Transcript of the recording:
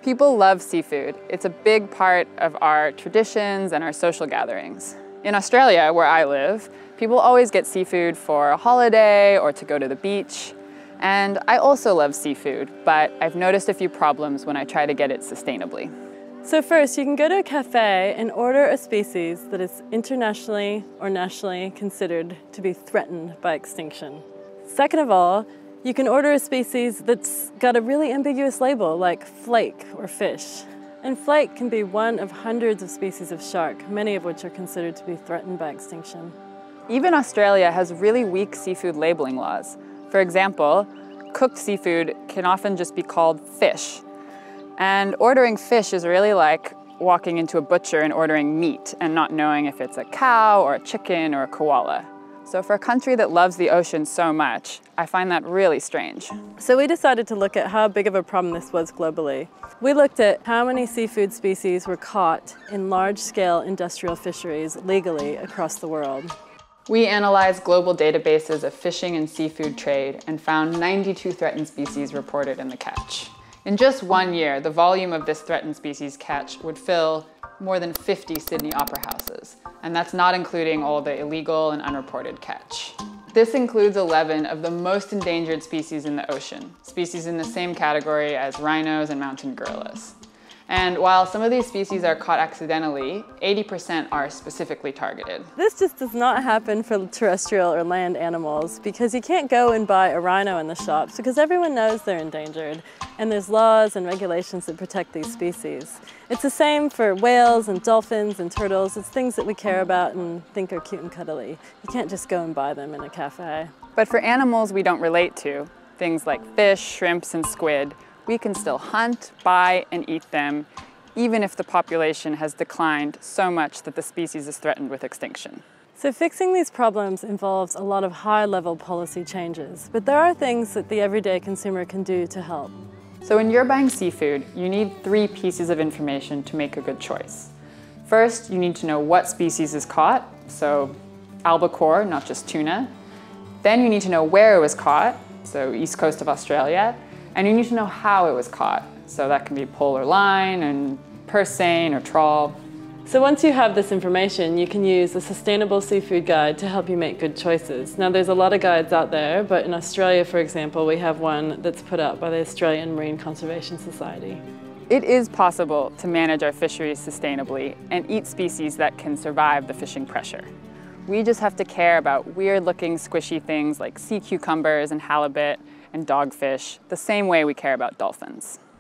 People love seafood. It's a big part of our traditions and our social gatherings. In Australia, where I live, people always get seafood for a holiday or to go to the beach. And I also love seafood, but I've noticed a few problems when I try to get it sustainably. So first, you can go to a cafe and order a species that is internationally or nationally considered to be threatened by extinction. Second of all, you can order a species that's got a really ambiguous label like flake or fish. And flake can be one of hundreds of species of shark, many of which are considered to be threatened by extinction. Even Australia has really weak seafood labeling laws. For example, cooked seafood can often just be called fish. And ordering fish is really like walking into a butcher and ordering meat and not knowing if it's a cow or a chicken or a koala. So for a country that loves the ocean so much, I find that really strange. So we decided to look at how big of a problem this was globally. We looked at how many seafood species were caught in large-scale industrial fisheries legally across the world. We analyzed global databases of fishing and seafood trade and found 92 threatened species reported in the catch. In just 1 year, the volume of this threatened species catch would fill more than 50 Sydney opera houses, and that's not including all the illegal and unreported catch. This includes 11 of the most endangered species in the ocean, species in the same category as rhinos and mountain gorillas. And while some of these species are caught accidentally, 80% are specifically targeted. This just does not happen for terrestrial or land animals because you can't go and buy a rhino in the shops because everyone knows they're endangered and there's laws and regulations that protect these species. It's the same for whales and dolphins and turtles. It's things that we care about and think are cute and cuddly. You can't just go and buy them in a cafe. But for animals we don't relate to, things like fish, shrimps, and squid, we can still hunt, buy, and eat them, even if the population has declined so much that the species is threatened with extinction. So fixing these problems involves a lot of high-level policy changes, but there are things that the everyday consumer can do to help. So when you're buying seafood, you need 3 pieces of information to make a good choice. First, you need to know what species is caught, so albacore, not just tuna. Then you need to know where it was caught, so east coast of Australia. And you need to know how it was caught. So that can be polar line and purse seine or trawl. So once you have this information, you can use a sustainable seafood guide to help you make good choices. Now there's a lot of guides out there, but in Australia, for example, we have one that's put out by the Australian Marine Conservation Society. It is possible to manage our fisheries sustainably and eat species that can survive the fishing pressure. We just have to care about weird-looking squishy things like sea cucumbers and halibut and dogfish, the same way we care about dolphins.